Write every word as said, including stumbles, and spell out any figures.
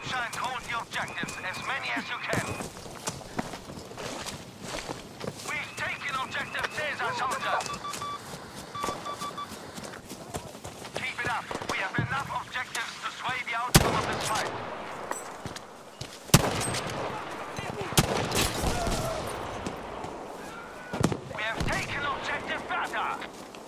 Capture and hold the objectives, as many as you can. We've taken objective Caesar, soldiers. Keep it up. We have enough objectives to sway the outcome of this fight. We have taken objective Bertha.